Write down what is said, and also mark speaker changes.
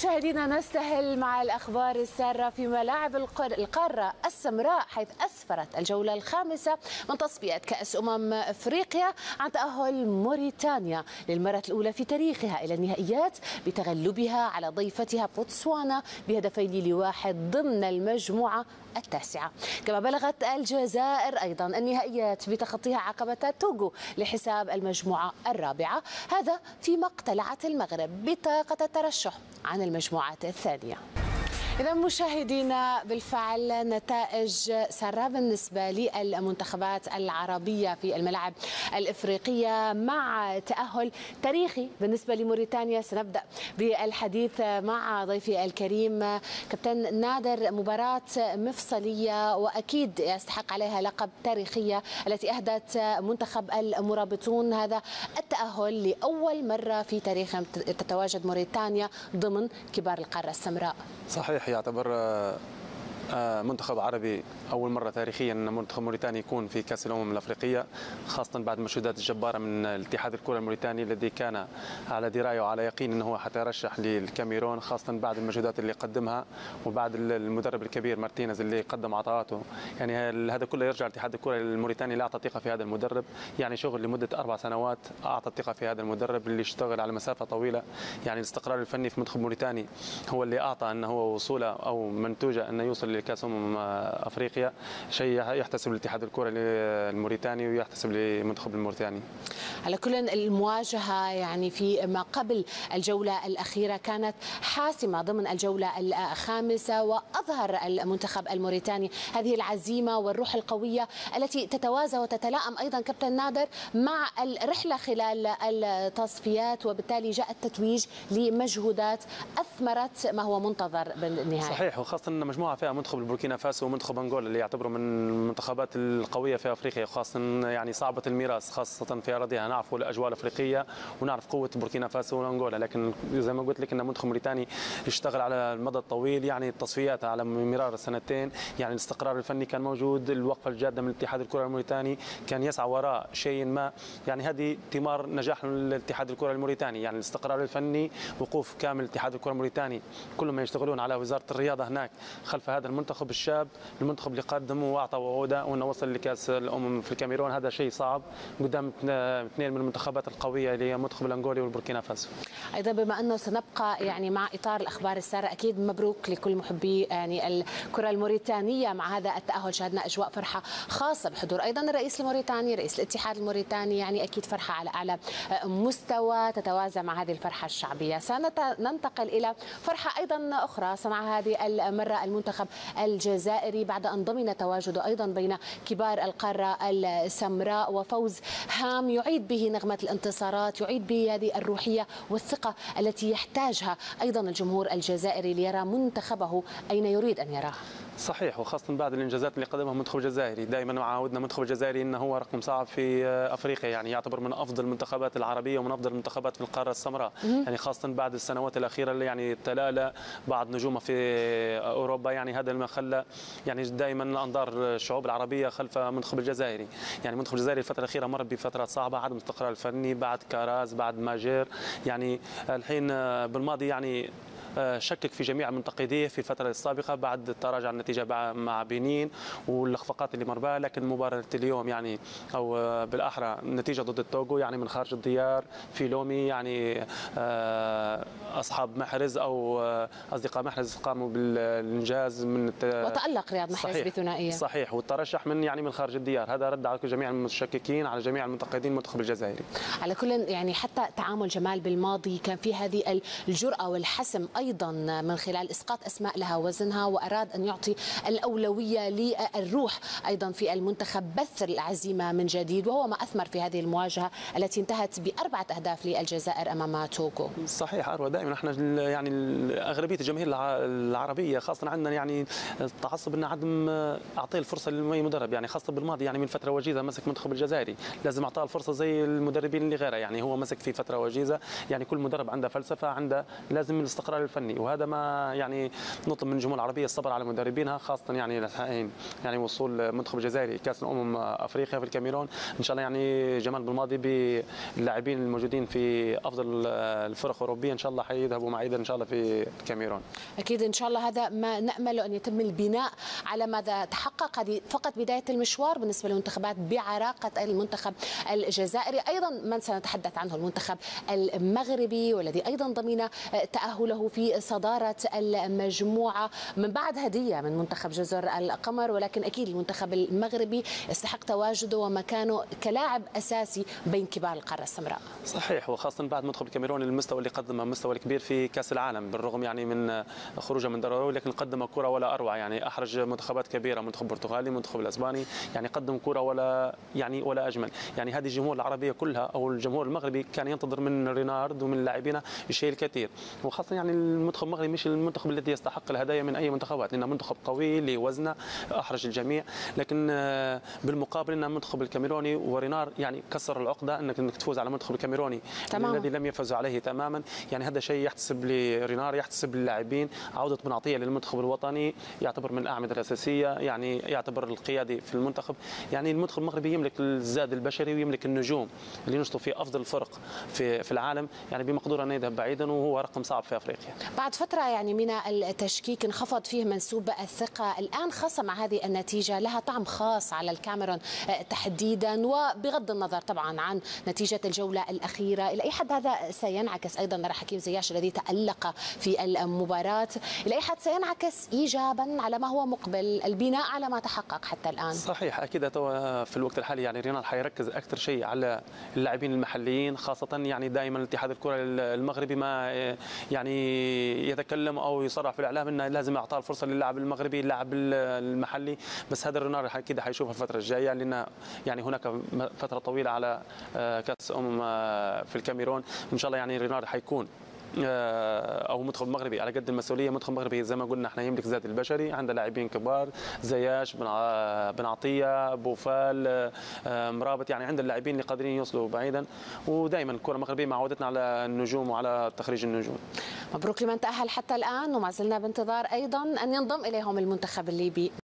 Speaker 1: مشاهدينا نستهل مع الأخبار السارة في ملاعب القارة السمراء، حيث أسفرت الجولة الخامسة من تصفية كأس أفريقيا عن تأهل موريتانيا للمرة الأولى في تاريخها إلى النهائيات بتغلبها على ضيفتها بوتسوانا ب2-1 ضمن المجموعة التاسعة. كما بلغت الجزائر أيضا النهائيات بتخطيها عقبة توغو لحساب المجموعة الرابعة، هذا فيما اقتلعت المغرب بطاقة الترشح عن المجموعات الثانية. إذا مشاهدينا بالفعل نتائج سارة بالنسبة للمنتخبات العربية في الملاعب الإفريقية مع تأهل تاريخي بالنسبة لموريتانيا. سنبدأ بالحديث مع ضيفي الكريم كابتن نادر. مباراة مفصلية وأكيد يستحق عليها لقب تاريخية التي أهدت منتخب المرابطون هذا التأهل لأول مرة في تاريخهم تتواجد موريتانيا ضمن كبار القارة السمراء.
Speaker 2: صحيح، يعتبر منتخب عربي أول مرة تاريخيا أن منتخب موريتاني يكون في كأس الأمم الأفريقية، خاصة بعد المجهودات الجبارة من الاتحاد الكرة الموريتاني الذي كان على دراية وعلى يقين أنه حيترشح للكاميرون، خاصة بعد المجهودات اللي قدمها وبعد المدرب الكبير مارتينيز اللي قدم عطاءاته. يعني هذا كله يرجع لاتحاد الكرة الموريتاني اللي أعطى ثقة في هذا المدرب، يعني شغل لمدة 4 سنوات أعطى الثقة في هذا المدرب اللي اشتغل على مسافة طويلة. يعني الاستقرار الفني في منتخب موريتاني هو اللي أعطى أنه هو وصوله أو منتوجه أنه يوصل لكأس أفريقيا، شيء يحتسب لاتحاد الكرة الموريتاني ويحتسب للمنتخب الموريتاني.
Speaker 1: على كل المواجهة يعني في ما قبل الجولة الأخيرة كانت حاسمة ضمن الجولة الخامسة، وأظهر المنتخب الموريتاني هذه العزيمة والروح القوية التي تتوازى وتتلائم أيضا كابتن نادر مع الرحلة خلال التصفيات، وبالتالي جاء التتويج لمجهودات أثمرت ما هو منتظر بالنهاية.
Speaker 2: صحيح، وخاصة أن مجموعة فيها منتخب البوركينا فاسو ومنتخب أنغولا اللي يعتبروا من المنتخبات القوية في أفريقيا، خاصة يعني صعبة الميراث خاصة في أراضيها. نعرف الأجواء الأفريقية ونعرف قوة بوركينا فاسو وأنغولا، لكن زي ما قلت لك أن منتخب موريتاني اشتغل على المدى الطويل، يعني التصفيات على مرار السنتين، يعني الاستقرار الفني كان موجود، الوقفة الجادة من اتحاد الكرة الموريتاني كان يسعى وراء شيء ما، يعني هذه ثمار نجاح لاتحاد الكرة الموريتاني، يعني الاستقرار الفني، وقوف كامل اتحاد الكرة الموريتاني، كلهم يشتغلون على وزارة الرياضة هناك خلف هذا المنتخب الشاب، المنتخب اللي قدمه واعطى وعوده وانه وصل لكاس الامم في الكاميرون. هذا شيء صعب قدام اثنين من المنتخبات القويه اللي هي المنتخب الانغولي والبوركينا فاسو.
Speaker 1: ايضا بما انه سنبقى يعني مع اطار الاخبار الساره، اكيد مبروك لكل محبي يعني الكره الموريتانيه مع هذا التاهل. شهدنا اجواء فرحه خاصه بحضور ايضا الرئيس الموريتاني، رئيس الاتحاد الموريتاني، يعني اكيد فرحه على اعلى مستوى تتوازى مع هذه الفرحه الشعبيه. سننتقل الى فرحه ايضا اخرى صنعها هذه المره المنتخب الجزائري بعد أن ضمن تواجده أيضا بين كبار القارة السمراء، وفوز هام يعيد به نغمة الانتصارات، يعيد به هذه الروحية والثقة التي يحتاجها أيضا الجمهور الجزائري ليرى منتخبه أين يريد أن يراه.
Speaker 2: صحيح، وخاصة بعد الإنجازات اللي قدمها المنتخب الجزائري. دائما معودنا المنتخب الجزائري أنه هو رقم صعب في أفريقيا، يعني يعتبر من أفضل المنتخبات العربية ومن أفضل المنتخبات في القارة السمراء، يعني خاصة بعد السنوات الأخيرة اللي يعني تلالى بعض نجومه في أوروبا. يعني هذا ما خلى يعني دائما أنظار الشعوب العربية خلف المنتخب الجزائري. يعني المنتخب الجزائري الفترة الأخيرة مر بفترات صعبة، عدم استقرار الفني بعد كاراز بعد ماجير، يعني الحين بالماضي يعني شكك في جميع منتقديه في الفترة السابقة بعد تراجع النتيجة مع بنين واللخفقات اللي مر بها. لكن مباراة اليوم يعني أو بالأحرى النتيجة ضد التوغو يعني من خارج الديار في لومي، يعني أصحاب محرز أو أصدقاء محرز قاموا بالإنجاز من
Speaker 1: وتألق رياض محرز بثنائية.
Speaker 2: صحيح، والترشح من يعني من خارج الديار. هذا رد على جميع المشككين، على جميع المنتقدين المنتخب الجزائري.
Speaker 1: على كل يعني حتى تعامل جمال بالماضي كان في هذه الجرأة والحسم أيضا من خلال إسقاط أسماء لها وزنها، وأراد أن يعطي الأولوية للروح أيضا في المنتخب، بث العزيمة من جديد، وهو ما أثمر في هذه المواجهة التي انتهت ب4 أهداف للجزائر أمام توغو.
Speaker 2: صحيح أروى، دائما احنا يعني أغلبية الجماهير العربية خاصة عندنا يعني التعصب أن عدم أعطيه الفرصة لأي مدرب، يعني خاصة بالماضي يعني من فترة وجيزة مسك منتخب الجزائري، لازم أعطاه الفرصة زي المدربين اللي غيره. يعني هو مسك في فترة وجيزة، يعني كل مدرب عنده فلسفة، عنده لازم الاستقرار الفني، وهذا ما يعني نطلب من الجمهور العربيه الصبر على مدربينها، خاصه يعني وصول المنتخب الجزائري كاس افريقيا في الكاميرون ان شاء الله. يعني جمال بالماضي باللاعبين الموجودين في افضل الفرق الاوروبيه ان شاء الله حيذهبوا معيدا ان شاء الله في الكاميرون.
Speaker 1: اكيد ان شاء الله، هذا ما نامله ان يتم البناء على ماذا تحقق. هذه فقط بدايه المشوار بالنسبه للمنتخبات بعراقه المنتخب الجزائري. ايضا من سنتحدث عنه المنتخب المغربي، والذي ايضا ضمن تاهله في صداره المجموعه من بعد هديه من منتخب جزر القمر، ولكن اكيد المنتخب المغربي يستحق تواجده ومكانه كلاعب اساسي بين كبار القاره السمراء.
Speaker 2: صحيح، وخاصه بعد منتخب الكاميرون المستوى اللي قدمه مستوى كبير في كاس العالم، بالرغم يعني من خروجه من دور الاول، لكن قدم كره ولا اروع. يعني احرج منتخبات كبيره، منتخب البرتغالي، منتخب الاسباني، يعني قدم كره ولا اجمل. يعني هذه الجمهور العربيه كلها او الجمهور المغربي كان ينتظر من رينارد ومن لاعبينا الشيء الكثير، وخاصه يعني المنتخب المغربي مش المنتخب الذي يستحق الهدايا من اي منتخبات، لانه منتخب قوي لوزنه احرج الجميع، لكن بالمقابل ان المنتخب الكاميروني ورينار يعني كسر العقده انك تفوز على المنتخب الكاميروني الذي لم يفوز عليه تماما. يعني هذا شيء يحتسب لرينار، يحتسب للاعبين. عوده بن عطيه للمنتخب الوطني يعتبر من الاعمده الاساسيه، يعني يعتبر القيادي في المنتخب. يعني المنتخب المغربي يملك الزاد البشري ويملك النجوم اللي ينشطوا في افضل الفرق في العالم، يعني بمقدور ان يذهب بعيدا، وهو رقم صعب في افريقيا.
Speaker 1: بعد فتره يعني من التشكيك انخفض فيه منسوب الثقه، الان خاصه مع هذه النتيجه لها طعم خاص على الكاميرون تحديدا، وبغض النظر طبعا عن نتيجه الجوله الاخيره. الى اي حد هذا سينعكس؟ ايضا نرى حكيم زياش الذي تالق في المباراه، الى اي حد سينعكس ايجابا على ما هو مقبل، البناء على ما تحقق حتى الان؟
Speaker 2: صحيح، اكيد في الوقت الحالي يعني رينار حيركز اكثر شيء على اللاعبين المحليين، خاصه يعني دائما الاتحاد الكره المغربي ما يعني يتكلم او يصرح في الاعلام انه لازم اعطاء الفرصه للاعب المغربي اللاعب المحلي، بس هذا رينار اكيد حيشوفها الفتره الجايه، لان يعني هناك فتره طويله على كاس في الكاميرون. ان شاء الله يعني رينار حيكون او منتخب مغربي على قد المسؤوليه. منتخب مغربي زي ما قلنا احنا يملك زاد البشري، عنده لاعبين كبار زياش، بن عطيه، بوفال، مرابط، يعني عند اللاعبين اللي قادرين يوصلوا بعيدا. ودائما الكره المغربيه معودتنا على النجوم وعلى تخريج النجوم.
Speaker 1: مبروك لمن تاهل حتى الان، وما زلنا بانتظار ايضا ان ينضم اليهم المنتخب الليبي.